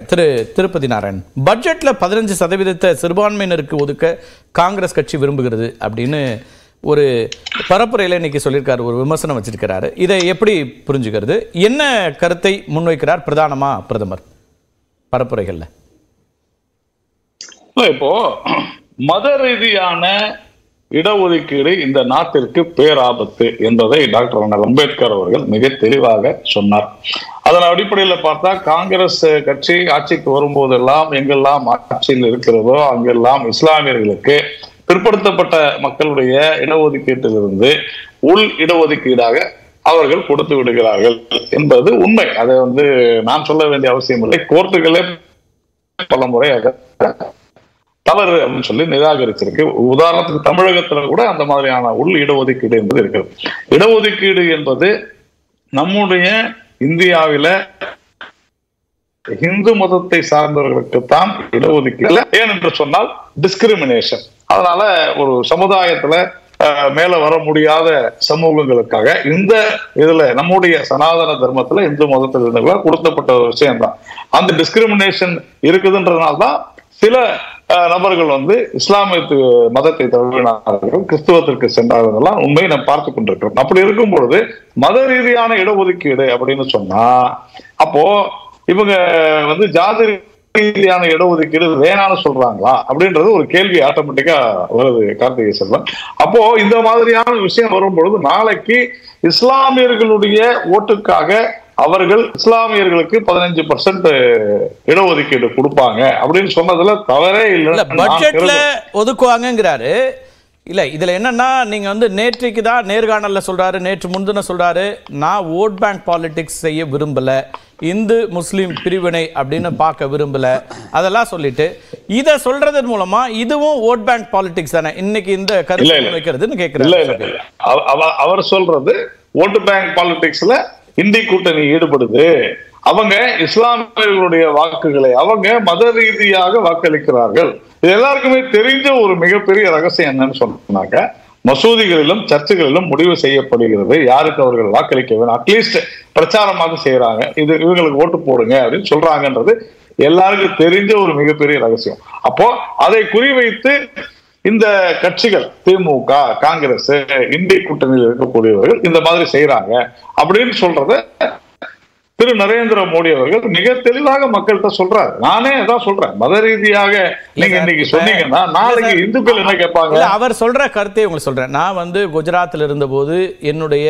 திரு திருப்பதி நாராயணன், பட்ஜெட்ல 15% சிறுபான்மையினருக்கு ஒதுக்க காங்கிரஸ் கட்சி விரும்புகிறது அப்படின்னு ஒரு பரப்புரையில் இன்னைக்கு சொல்லியிருக்காரு, ஒரு விமர்சனம் வச்சிருக்கிறாரு. இதை எப்படி புரிஞ்சுக்கிறது? என்ன கருத்தை முன்வைக்கிறார் பிரதானமா பிரதமர் பரப்புரைகள்ல? இப்போ மத ரீதியான இடஒதுக்கீடு இந்த நாட்டிற்கு பேராபத்து என்பதை டாக்டர் அம்பேத்கர் அவர்கள் மிக தெளிவாக சொன்னார். அதன் அடிப்படையில் பார்த்தா காங்கிரஸ் கட்சி ஆட்சிக்கு வரும்போதெல்லாம் எங்கெல்லாம் ஆட்சியில் இருக்கிறதோ அங்கெல்லாம் இஸ்லாமியர்களுக்கு பிற்படுத்தப்பட்ட மக்களுடைய இடஒதுக்கீட்டிலிருந்து உள் இடஒதுக்கீடாக அவர்கள் கொடுத்து விடுகிறார்கள் என்பது உண்மை. அதை நான் சொல்ல வேண்டிய அவசியம் இல்லை. கோர்ட்டுகளே பல முறை தவறு அப்படின்னு சொல்லி நிராகரிச்சிருக்கு. உதாரணத்துக்கு தமிழகத்துல கூட அந்த மாதிரியான உள் இடஒதுக்கீடு என்பது இருக்கிறது. இடஒதுக்கீடு என்பது நம்முடைய இந்தியாவில இந்து மதத்தை சார்ந்தவர்களுக்குத்தான் இடஒதுக்கீடு. ஏனென்று சொன்னால் டிஸ்கிரிமினேஷன். அதனால ஒரு சமுதாயத்துல மேல வர முடியாத சமூகங்களுக்காக இந்த இதுல நம்முடைய சனாதன தர்மத்துல இந்து மதத்தில் இருந்தவர்களால் கொடுக்கப்பட்ட ஒரு விஷயம்தான். அந்த டிஸ்கிரிமினேஷன் இருக்குதுன்றதுனால்தான் சில நபர்கள் இஸ்லாமிய மதத்தை தழுவினார்கள், கிறிஸ்துவத்திற்கு சென்றார்கள். உண்மையை நாம் பார்த்து கொண்டிருக்கிறோம். அப்படி இருக்கும் பொழுது மத ரீதியான இடஒதுக்கீடு அப்படின்னு சொன்னா அப்போ இவங்க ஜாதி ரீதியான இடஒதுக்கீடு வேணான்னு சொல்றாங்களா அப்படின்றது ஒரு கேள்வி ஆட்டோமேட்டிக்கா வருது கார்த்திகை செல்வன். அப்போ இந்த மாதிரியான விஷயம் வரும் பொழுது நாளைக்கு இஸ்லாமியர்களுடைய ஓட்டுக்காக அவர்கள் இஸ்லாமியர்களுக்கு 15% இடஒதுக்கீடு கொடுப்பாங்க அப்படின்னு சொன்னதுல தவறே இல்லை. பட்ஜெட்ல ஒதுக்குவாங்கிறாரு. இல்ல இதுல என்னன்னா நீங்க நேற்றைக்கு தான் நேர்காணல்ல சொல்றாரு, நேற்று முன்தின சொல்றாரு, நான் ஓட் பேங்க் பாலிடிக்ஸ் செய்ய விரும்பல, இந்து முஸ்லிம் பிரிவினை அப்படின்னு பார்க்க விரும்பல, அதெல்லாம் சொல்லிட்டு இதை சொல்றதன் மூலமா இதுவும் ஓட் பேங்க் பாலிடிக்ஸ் தானே இன்னைக்கு இந்த கருத்து வைக்கிறதுன்னு கேட்கிறாரு. அவர் சொல்றது ஓட் பேங்க் பாலிடிக்ஸ்ல இந்தி கூட்டணி ஈடுபடுது. அவங்க இஸ்லாமியர்களுடைய வாக்குகளை அவங்க மத ரீதியாக வாக்களிக்கிறார்கள். இது எல்லாருக்குமே தெரிஞ்ச ஒரு மிகப்பெரிய ரகசியம் என்னன்னு சொன்னாக்க, மசூதிகளிலும் சர்ச்சுகளிலும் முடிவு செய்யப்படுகிறது யாருக்கு அவர்கள் வாக்களிக்க வேணும். அட்லீஸ்ட் பிரச்சாரமாக செய்யறாங்க, இது இவங்களுக்கு ஓட்டு போடுங்க அப்படின்னு சொல்றாங்கன்றது எல்லாருக்கும் தெரிஞ்ச ஒரு மிகப்பெரிய ரகசியம். அப்போ அதை குறிவைத்து இந்த கட்சிகள் திமுக, காங்கிரஸ், இந்திய கூட்டணியில் இருக்கக்கூடியவர்கள் இந்த மாதிரி செய்யறாங்க அப்படின்னு சொல்றத திரு நரேந்திர மோடி அவர்கள் மிக தெளிவாக மக்கள்கிட்ட சொல்றாரு. நானே அதான் சொல்றேன், மத ரீதியாக நீங்க இன்னைக்கு சொன்னீங்கன்னா நாளைக்கு இந்துக்கள் என்ன கேட்பாங்க? அவர் சொல்ற கருத்தை உங்களுக்கு சொல்றேன். நான் குஜராத்தில் இருந்த போது என்னுடைய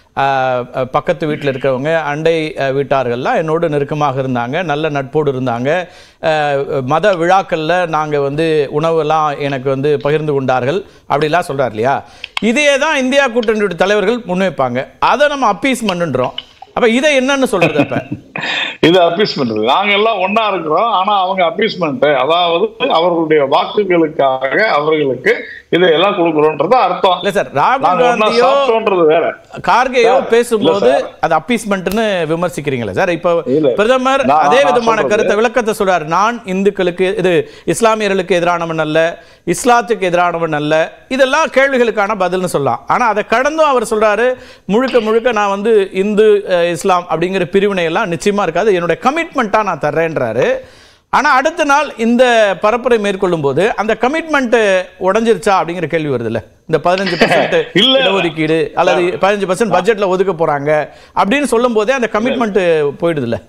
பக்கத்து வீட்டில் இருக்கிறவங்க, அண்டை வீட்டார்கள்லாம் என்னோடு நெருக்கமாக இருந்தாங்க, நல்ல நட்போடு இருந்தாங்க. மத விழாக்களில் நாங்கள் உணவெல்லாம் எனக்கு பகிர்ந்து கொண்டார்கள் அப்படிலாம் சொல்கிறார் இல்லையா? இதே தான் இந்தியா கூட்டணியுடைய தலைவர்கள் முன்வைப்பாங்க. அதை நம்ம அப்பீஸ்மெண்ட்ன்றோம். அப்ப இதை என்னன்னு சொல்றது? அப்ப இது அப்பீஸ்மெண்ட். நாங்க எல்லாம் ஒன்னா இருக்கிறோம், ஆனா அவங்க அப்பீஸ்மெண்ட், அதாவது அவர்களுடைய வாக்குகளுக்காக அவர்களுக்கு இதையெல்லாம் கொடுக்கிறோம்ன்றது அர்த்தம் இல்ல சார். ராகுல் காந்தியோ வேற கார்கேயோ பேசும்போது அது அப்பீஸ்மெண்ட்னு விமர்சிக்கிறீங்களா சார்? இப்ப பிரதமர் அதே விதமான கருத்தை விளக்கத்தை சொல்றாரு. நான் இந்துக்களுக்கு இது இஸ்லாமியர்களுக்கு எதிரானவன் அல்ல, இஸ்லாத்துக்கு எதிரானவன் அல்ல, இதெல்லாம் கேள்விகளுக்கான பதில்னு சொல்லலாம். ஆனா அதை கடந்தும் அவர் சொல்றாரு, முழுக்க முழுக்க நான் இந்து இஸ்லாம் அப்படிங்கிற பிரிவினை எல்லாம் நிச்சயமா இருக்காது, என்னுடைய கமிட்மெண்ட்டா நான் தர்றேன்றாரு. ஆனா அடுத்த நாள் இந்த பரப்புரை மேற்கொள்ளும் போது அந்த கமிட்மெண்ட் உடைஞ்சிருச்சா அப்படிங்கிற கேள்வி வருது இல்ல? இந்த 15% இடஒதுக்கீடு அல்லது 15% பட்ஜெட்ல ஒதுக்க போறாங்க அப்படின்னு சொல்லும் போதே அந்த கமிட்மெண்ட் போயிடுது இல்ல?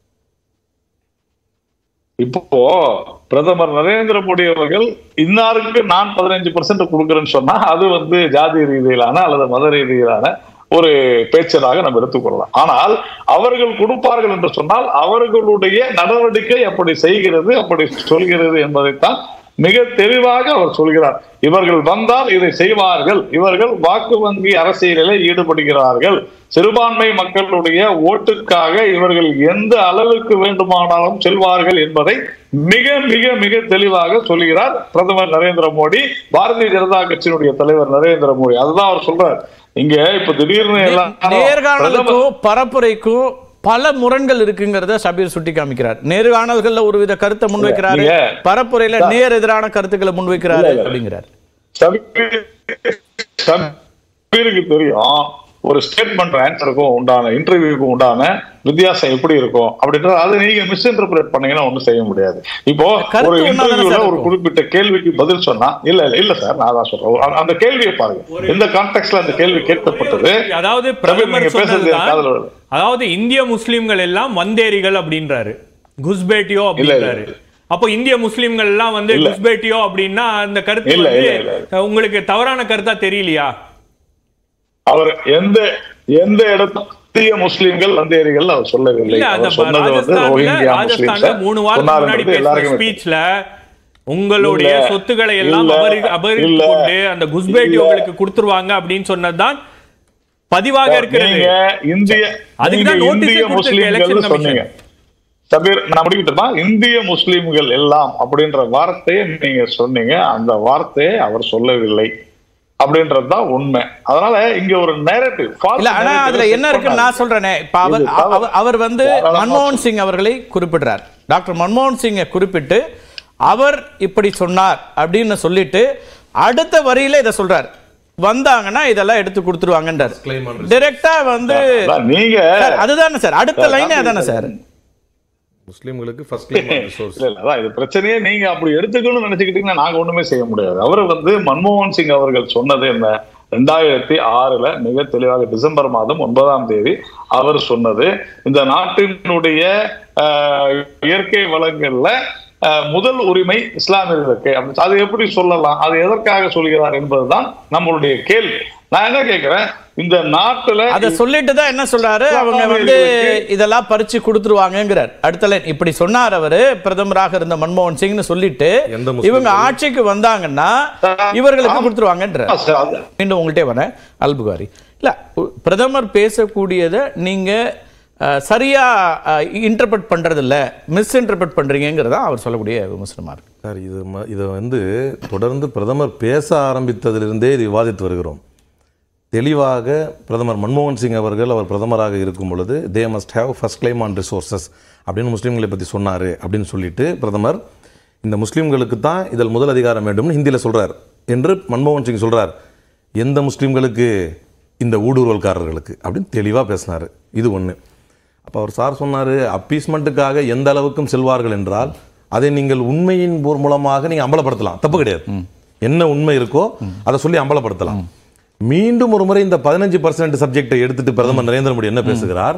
இப்போ பிரதமர் நரேந்திர மோடி அவர்கள் இன்னாருக்கு நான் 15% கொடுக்கிறேன்னு சொன்னா அது ஜாதி ரீதியிலான அல்லது மத ரீதியிலான ஒரு பேச்சராக நம்ம எடுத்துக்கொள்ளலாம். ஆனால் அவர்கள் கொடுப்பார்கள் என்று சொன்னால் அவர்களுடைய நடவடிக்கை அப்படி செய்கிறது, அப்படி சொல்கிறது என்பதைத்தான் மிக தெளிவாக அவர் சொல்கிறார். இவர்கள் வந்தால் இதை செய்வார்கள், இவர்கள் வாக்கு வங்கி அரசியலில் ஈடுபடுகிறார்கள், சிறுபான்மை மக்களுடைய ஓட்டுக்காக இவர்கள் எந்த அளவுக்கு வேண்டுமானாலும் செல்வார்கள் என்பதை மிக மிக மிக தெளிவாக சொல்கிறார் பிரதமர் நரேந்திர மோடி, பாரதிய ஜனதா கட்சியினுடைய தலைவர் நரேந்திர மோடி. அதுதான் அவர் சொல்றார். இங்க இப்ப திடீர்னு நேர்காணலுக்கும் பரப்புரைக்கும் பல முரண்கள் இருக்குங்கிறத ஷபீர் சுட்டி காமிக்கிறார். நேர்காணல்கள்ல ஒருவித கருத்தை முன்வைக்கிறாரு, பரப்புரையில நேர் எதிரான கருத்துக்களை முன்வைக்கிறாரு அப்படிங்கிறார். ஷபீருக்கு தெரியும் ஒரு ஸ்டேட்மெண்ட் ஆன்சருக்கும் உண்டான இன்டர்வியூக்கும் உண்டான வித்தியாசம் எப்படி இருக்கும் அப்படின்றது அதை நீங்க மிஸ்இன்டர்பிரேட் பண்ணீங்கன்னா ஒண்ணும் செய்ய முடியாது. இப்போ ஒரு இன்டர்வியூல ஒரு குறிப்பிட்ட கேள்விக்கு பதில் சொன்னா இல்ல சார், நான் தான் சொல்றேன், அந்த கேள்வியை பாருங்க, எந்த கான்டெக்ட்ல அந்த கேள்வி கேட்கப்பட்டது. அதாவது இந்திய முஸ்லிம்கள் எல்லாம் வந்தேரிகள் அப்படின்றாரு, குஸ்பேட்டியோ அப்படின்றாரு. அப்போ இந்திய முஸ்லிம்கள் எல்லாம் வந்து குஸ்பேட்டியோ அப்படின்னா அந்த கருத்து உங்களுக்கு தவறான கருத்தா தெரியலையா? அவர் எந்த இடத்துல முஸ்லிம்கள் வந்தேரிகள் அவர் சொல்லவில்லை. ராஜஸ்தான்ல 3 வாரத்துக்கு முன்னாடி பேசின ஸ்பீச்ல உங்களுடைய சொத்துக்களை எல்லாம் அபகரித்து கொண்டு அந்த குஸ்பேட்டியோங்களுக்கு கொடுத்துருவாங்க அப்படின்னு சொன்னதுதான் பதிவாக இருக்கிறது. அதுக்குதான் நோட்டீஸ் கொடுத்திருக்க எலெக்ஷன் கமிஷன். சபீர், நான் முடிக்கிட்டேன்னா, இந்திய முஸ்லிம்கள் எல்லாம் அப்படின்ற வார்த்தையை நீங்க சொன்னீங்க, அந்த வார்த்தையை அவர் சொல்லவில்லை அப்படின்றதுதான் உண்மை. அதனால இங்க ஒரு நேரட்டிவ் ஆனா அதுல என்ன இருக்குன்னு நான் சொல்றேனே, அவர் வந்து மன்மோகன் சிங் அவர்களை குறிப்பிடுறார். டாக்டர் மன்மோகன் சிங்கை குறிப்பிட்டு அவர் இப்படி சொன்னார் அப்படின்னு சொல்லிட்டு அடுத்த வரியில இதை சொல்றார், வந்தாங்கன்னா இதெல்லாம் எடுத்து கொடுத்துருவாங்கன்றார். டைரக்டா வந்து நீங்க அதுதானே சார், அடுத்த லைனே அதானே சார், முஸ்லிம்களுக்கு ஃபர்ஸ்ட் கிளைம் ஆன் ரிசோர்ஸ். இல்ல இது பிரச்சனையே நீங்க அப்படி எடுத்துக்கணும்னு நினைச்சுக்கிட்டீங்கன்னா நாங்க ஒண்ணுமே செய்ய முடியாது. அவர் வந்து மன்மோகன் சிங் அவர்கள் சொன்னது என்ன, 2006 மிக தெளிவாக டிசம்பர் மாதம் 9ஆம் தேதி அவர் சொன்னது, இந்த நாட்டினுடைய இயற்கை வளங்கள்ல முதல் உரிமை இஸ்லாமியர்களுக்கு. அது எப்படி சொல்லலாம், அது எதற்காக சொல்கிறார் என்பதுதான் நம்மளுடைய கேள்வி. நான் என்ன கேட்கிறேன், இந்த நாட்டுல அத சொல்லிட்டு தான் என்ன சொல்றாரு, அவங்க வந்து இதெல்லாம் பறிச்சு கொடுத்துருவாங்கிறார். அடுத்த லைன் இப்படி சொன்னார் அவரு, பிரதமராக இருந்த மன்மோகன் சிங்னு சொல்லிட்டு இவங்க ஆட்சிக்கு வந்தாங்கன்னா இவர்களுக்கு கொடுத்துருவாங்கன்ற. மீண்டும் உங்கள்கிட்ட வரேன் அல்புகாரி. இல்ல, பிரதமர் பேசக்கூடியதை நீங்க சரியா இன்டர்பிரட் பண்றது இல்ல, மிஸ் இன்டர்பிரட் பண்றீங்கிறதா அவர் சொல்லக்கூடிய விமர்சனமா இருக்கு சார். இதை வந்து தொடர்ந்து பிரதமர் பேச ஆரம்பித்ததிலிருந்தே இது விவாதித்து வருகிறோம். தெளிவாக பிரதமர் மன்மோகன் சிங் அவர்கள் அவர் பிரதமராக இருக்கும் பொழுது they must have first claim on resources அப்படின்னு முஸ்லீம்களை பற்றி சொன்னார் அப்படின்னு சொல்லிட்டு பிரதமர் இந்த முஸ்லீம்களுக்கு தான் இதில் முதல் அதிகாரம் வேண்டும்னு ஹிந்தியில் சொல்கிறார் என்று மன்மோகன் சிங் சொல்கிறார். எந்த முஸ்லீம்களுக்கு, இந்த ஊடுருவல்காரர்களுக்கு அப்படின்னு தெளிவாக பேசினார். இது ஒன்று. அப்போ அவர் சார் சொன்னார், அப்பீஸ்மெண்ட்டுக்காக எந்த அளவுக்கும் செல்வார்கள் என்றால் அதை நீங்கள் உண்மையின் மூலமாக நீங்கள் அம்பலப்படுத்தலாம், தப்பு கிடையாது. என்ன உண்மை இருக்கோ அதை சொல்லி அம்பலப்படுத்தலாம். மீண்டும் ஒரு முறை இந்த 15% சப்ஜெக்டை எடுத்துட்டு பிரதமர் நரேந்திர மோடி என்ன பேசுகிறார்,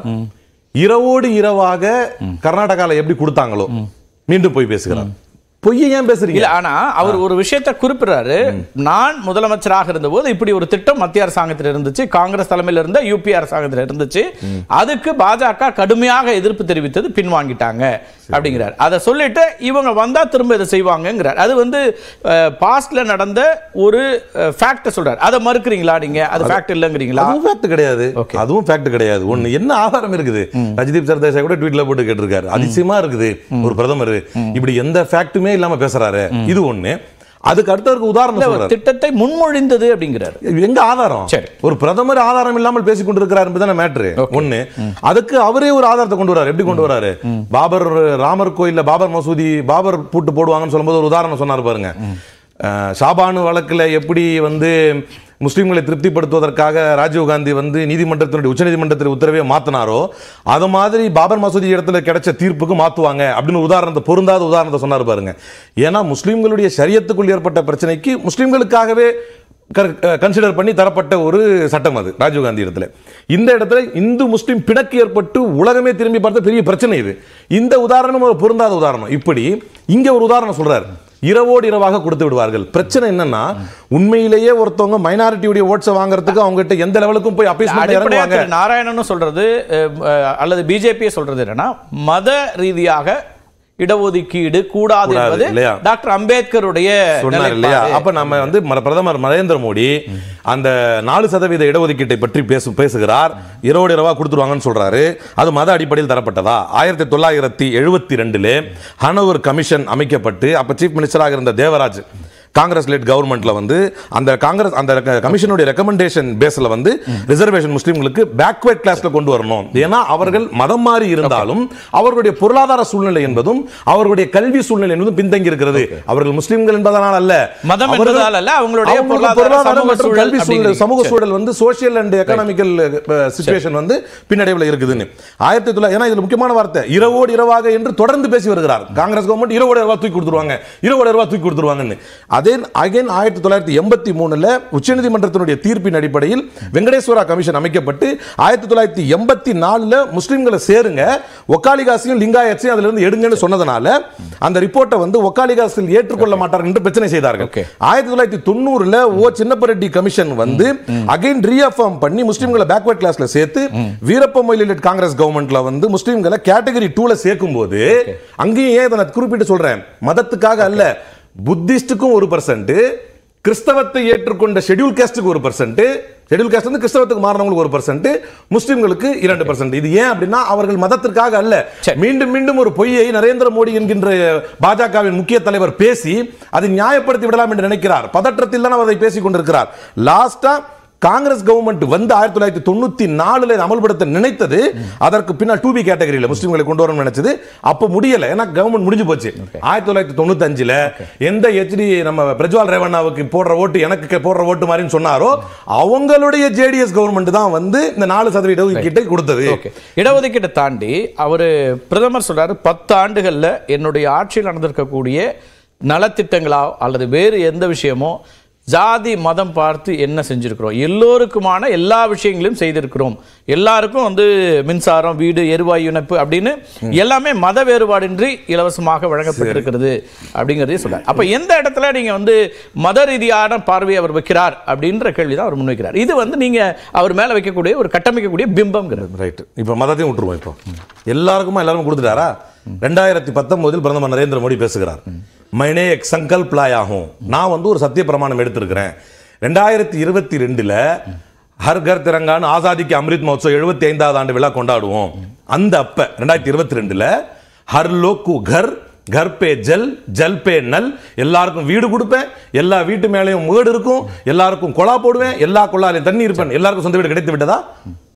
இரவோடு இரவாக கர்நாடகாவில் எப்படி கொடுத்தாங்களோ மீண்டும் போய் பேசுகிறார். பொய்யை ஏன் பேசுறீங்க? ஆனா அவர் ஒரு விஷயத்தை குறிப்பிடுறாரு, நான் முதலமைச்சராக இருந்தபோது இப்படி ஒரு திட்டம் மத்திய அரசாங்கத்தில் இருந்துச்சு, காங்கிரஸ் தலைமையில் இருந்த யூபி அரசாங்கத்தில் இருந்துச்சு, அதுக்கு பாஜக கடுமையாக எதிர்ப்பு தெரிவித்தது, பின்வாங்கிட்டாங்க அப்படிங்கிறார். அதை சொல்லிட்டு இவங்க வந்தா திரும்ப இதை செய்வாங்கிறார். அது வந்து பாஸ்ட்ல நடந்த ஒரு ஃபேக்ட் சொல்றாரு. அதை மறுக்கிறீங்களா நீங்க? அது ஃபேக்ட் இல்லங்கிறீங்களா? அதுவும் ஃபேக்ட் கிடையாது, அதுவும் ஃபேக்ட் கிடையாது. ஒண்ணு என்ன ஆதாரம் இருக்குது? ரஜதீப் சர்தேசாய் கூட ட்வீட்ல போட்டு கேட்டிருக்காரு, அதிசயமா இருக்குது ஒரு பிரதமர் இப்படி எந்த ஃபேக்ட்டுமே இல்லாம பேசுறாரு. இது ஒண்ணு. அதுக்கு அடுத்தவருக்கு உதாரணம் சொல்றாரு, திட்டத்தை முன்மொழிந்தது அப்படிங்கிறார். எங்க ஆதாரம்? ஒரு பிரதமர் ஆதாரம் இல்லாமல் பேசிக் கொண்டிருக்கிறார் என்பதுதான மேட்ரு. ஒண்ணு. அதுக்கு அவரே ஒரு ஆதாரத்தை கொண்டு வராரு. எப்படி கொண்டு வராரு? பாபர் ராமர் கோயில்ல பாபர் மசூதி பாபர் பூட்டு போடுவாங்கன்னு சொல்லும்போது ஒரு உதாரணம் சொன்னார் பாருங்க. ஷாபானு வழக்குல எப்படி வந்து முஸ்லீம்களை திருப்திப்படுத்துவதற்காக ராஜீவ்காந்தி வந்து நீதிமன்றத்தினுடைய உச்சநீதிமன்றத்தில் உத்தரவே மாத்தினாரோ அது மாதிரி பாபர் மசூதி இடத்துல கிடைச்ச தீர்ப்புக்கு மாத்துவாங்க அப்படின்னு உதாரணத்தை, பொருந்தாத உதாரணத்தை சொன்னார் பாருங்க. ஏன்னா முஸ்லீம்களுடைய ஷரியத்துக்குள் ஏற்பட்ட பிரச்சனைக்கு முஸ்லீம்களுக்காகவே கன்சிடர் பண்ணி தரப்பட்ட ஒரு சட்டம் அது ராஜீவ்காந்தி இடத்துல. இந்த இடத்துல இந்து முஸ்லீம் பிணக்கு ஏற்பட்டு உலகமே திரும்பி பார்த்த பெரிய பிரச்சனை இது. இந்த உதாரணம் ஒரு பொருந்தாத உதாரணம். இப்படி இங்க ஒரு உதாரணம் சொல்றாரு, இரவோடு இரவாக கொடுத்து விடுவார்கள். பிரச்சனை என்னன்னா, உண்மையிலேயே ஒருத்தவங்க மைனாரிட்டியுடைய ஓட்ஸை வாங்குறதுக்கு அவங்க கிட்ட எந்த லெவலுக்கும் போய் அப்பீஸ்மென்ட் இறங்குவாங்க. நாராயணன் சொல்றது அல்லது பிஜேபி சொல்றது என்னன்னா, மத ரீதியாக இடஒதுக்கீடு கூடாது என்பது டாக்டர் அம்பேத்கருடைய சொன்னார் இல்லையா? அப்ப நம்ம வந்து பிரதமர் நரேந்திர மோடி அந்த 4% இடஒதுக்கீட்டை பற்றி பேசுகிறார். இரவோடு இரவா கொடுத்துருவாங்கன்னு சொல்றாரு. அது மத அடிப்படையில் தரப்பட்டதா? 1972 ஹனோவர் கமிஷன் அமைக்கப்பட்டு அப்ப சீஃப் மினிஸ்டராக இருந்த தேவராஜ் காங்கிரஸ் லெட் கவர்மெண்ட்ல வந்து அந்த காங்கிரஸ் அந்த கமிஷனுடைய ரெக்கமெண்டேஷன் பேஸ்ல வந்து ரிசர்வேஷன் முஸ்லிம்களுக்கு பேக்வர்ட் கிளாஸ்ல கொண்டு வரணும். ஏன்னா அவர்கள் மதம் மாறி இருந்தாலும் அவர்களுடைய பொருளாதார சூழ்நிலை என்பதும் அவர்களுடைய கல்வி சூழ்நிலை என்பதும் பின்தங்கி இருக்கிறது. அவர்கள் முஸ்லிம்கள் என்பதனால் அல்ல, மதம் என்பதால் அல்ல, அவங்களுடைய பொருளாதார மற்றும் கல்வி சூழல், சமூக சூழல் வந்து சோசியல் அண்ட் எகனாமிக்கல் சிச்சுவேஷன் வந்து பின்னடைவில் இருக்குதுன்னு 1900. ஏன்னா இதுல முக்கியமான வார்த்தை இரவோடு இரவாக என்று தொடர்ந்து பேசி வருகிறார் காங்கிரஸ் கவர்மெண்ட். இரவோடு இரவா தூக்கி கொடுத்துருவாங்க, இரவோடு இரவா தூக்கி கொடுத்துருவாங்கன்னு. அதே அகைன் 1983 உச்சநீதிமன்றத்தினுடைய தீர்ப்பின் அடிப்படையில் வெங்கடேஸ்வரா கமிஷன் அமைக்கப்பட்டு 1984 முஸ்லிம்களை சேருங்க, ஒக்காலிகாசையும் லிங்காயத்தையும் அதிலிருந்து எடுங்கன்னு சொன்னதனால அந்த ரிப்போர்ட்டை வந்து ஒக்காலிகாசில் ஏற்றுக்கொள்ள மாட்டார்கள் என்று பிரச்சனை செய்தார்கள். 1990 ஓ சின்னப்பரெட்டி கமிஷன் வந்து அகைன் ரீஅஃபர்ம் பண்ணி முஸ்லிம்களை பேக்வர்ட் கிளாஸ்ல சேர்த்து வீரப்ப மொய்லி லெட் காங்கிரஸ் கவர்மெண்ட்ல வந்து முஸ்லிம்களை கேட்டகரி 2ல சேர்க்கும் போது அங்கேயும் ஏன் அதை குறிப்பிட்டு சொல்றேன், மதத்துக்காக அல்ல, புத்திஸ்டுக்கும் 1%, கிறிஸ்தவத்தை ஏற்றுக்கொண்ட ஷெட்யூல் காஸ்டுக்கு 1%, ஷெட்யூல் காஸ்ட் வந்து கிறிஸ்தவத்துக்கு மாறினவங்களுக்கு 1%, முஸ்லிம்களுக்கு 2%. இது ஏன் அப்படின்னா அவர்கள் மதத்திற்காக அல்ல. மீண்டும் மீண்டும் ஒரு பொய்யை நரேந்திர மோடி என்கின்ற பாஜகவின் முக்கிய தலைவர் பேசி அதை நியாயப்படுத்தி விடலாம் என்று நினைக்கிறார். பதற்றத்தில் தான் அதை பேசிக் கொண்டிருக்கிறார். லாஸ்டா காங்கிரஸ் கவர்மெண்ட் வந்து 1994 அமல்படுத்த நினைத்தது, அதற்கு பின்னால் 2B கேட்டகரியில் முஸ்லிம்களை கொண்டு வரணும் நினைச்சது. அப்ப முடியல, ஏன்னா கவர்மெண்ட் முடிஞ்சு போச்சு. 1995 எந்த HD நம்ம பிரஜ்வால் ரேவண்ணாவுக்கு போடுற ஓட்டு எனக்கு போடுற ஓட்டு மாதிரி சொன்னாரோ அவங்களுடைய ஜேடிஎஸ் கவர்மெண்ட் தான் வந்து இந்த 4% இடஒதுக்கீட்டை கொடுத்தது. இடஒதுக்கீட்டை தாண்டி அவர் பிரதமர் சொல்றாரு 10 ஆண்டுகள்ல என்னுடைய ஆட்சியில் நடந்திருக்கக்கூடிய நலத்திட்டங்களா அல்லது வேறு எந்த விஷயமோ ஜாதி மதம் பார்த்து என்ன செஞ்சிருக்கிறோம், எல்லோருக்குமான எல்லா விஷயங்களையும் செய்திருக்கிறோம், எல்லாருக்கும் வந்து மின்சாரம், வீடு, எரிவாயு இணைப்பு அப்படின்னு எல்லாமே மத வேறுபாடின்றி இலவசமாக வழங்கப்பட்டிருக்கிறது அப்படிங்கிறதே சொல்றாரு. அப்ப எந்த இடத்துல நீங்க வந்து மத ரீதியான பார்வையை அவர் வைக்கிறார் அப்படின்ற கேள்விதான் அவர் முன்வைக்கிறார். இது வந்து நீங்க அவர் மேல வைக்கக்கூடிய ஒரு கட்டமைக்கக்கூடிய பிம்பம்ங்கிறது. ரைட். இப்ப மதத்தையும் விட்டுருவோம். இப்போ எல்லாருக்கும் கொடுத்துட்டாரா? 2019 பிரதமர் நரேந்திர மோடி பேசுகிறார். மைனே எக் சங்கல்ப் லாயா ஹூம், நான் வந்து ஒரு சத்திய பிரமாணம் எடுத்திருக்கிறேன். 2022 ஹர் கர் திரங்கான்னு ஆசாதிக்கு அமிர்த் மஹோத்சவ் 75வது ஆண்டு விழா கொண்டாடுவோம். அந்த அப்ப 2022 ஹர் லோக்கு கர், கர் பே ஜல், ஜல் பே நல், எல்லாருக்கும் வீடு கொடுப்பேன், எல்லா வீட்டு மேலேயும் வீடு இருக்கும், எல்லாருக்கும் கொலா போடுவேன், எல்லா கொள்ளாலையும் தண்ணி இருப்பேன், எல்லாருக்கும் சொந்த வீடு கிடைத்து விட்டதா?